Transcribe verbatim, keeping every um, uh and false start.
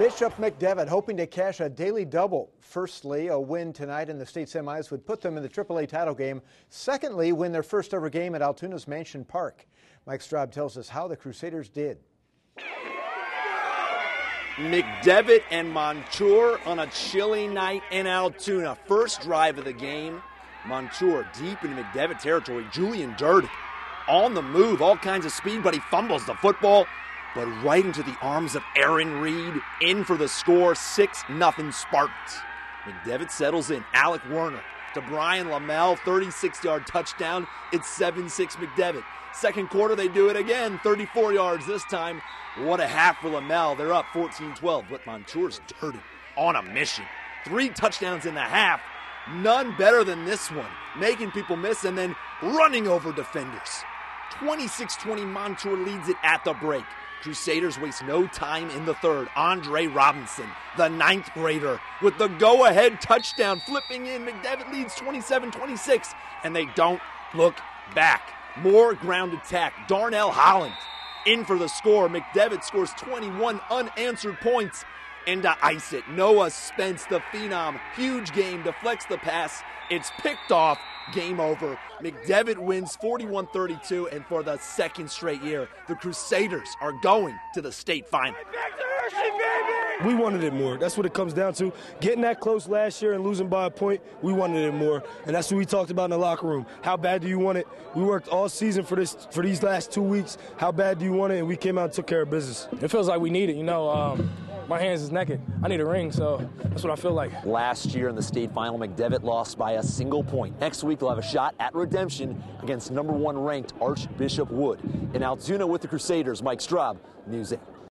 Bishop McDevitt hoping to cash a daily double. Firstly, a win tonight in the state semis would put them in the triple A title game. Secondly, win their first ever game at Altoona's Mansion Park. Mike Straub tells us how the Crusaders did. McDevitt and Montour on a chilly night in Altoona. First drive of the game. Montour deep into McDevitt territory. Julian Durden on the move, all kinds of speed, but he fumbles the football. But right into the arms of Aaron Reed, in for the score, six nothing Spartans. McDevitt settles in. Alec Werner to Brian Lamel, thirty-six yard touchdown. It's seven six McDevitt. Second quarter, they do it again, thirty-four yards this time. What a half for Lamel. They're up fourteen twelve, but Montour's dirty on a mission. Three touchdowns in the half. None better than this one, making people miss and then running over defenders. twenty-six twenty, Montour leads it at the break. Crusaders waste no time in the third. Andre Robinson, the ninth grader, with the go-ahead touchdown, flipping in. McDevitt leads twenty-seven twenty-six, and they don't look back. More ground attack. Darnell Holland in for the score. McDevitt scores twenty-one unanswered points. And to ice it, Noah Spence, the phenom, huge game, deflects the pass. It's picked off. Game over. McDevitt wins forty-one thirty-two, and for the second straight year, the Crusaders are going to the state final. We wanted it more. That's what it comes down to. Getting that close last year and losing by a point, we wanted it more. And that's what we talked about in the locker room. How bad do you want it? We worked all season for this, for these last two weeks. How bad do you want it? And we came out and took care of business. It feels like we need it, you know. Um, my hands is naked. I need a ring, so that's what I feel like. Last year in the state final, McDevitt lost by a single point. Next week, they'll have a shot at redemption against number one ranked Archbishop Wood. In Altoona with the Crusaders, Mike Straub, News eight.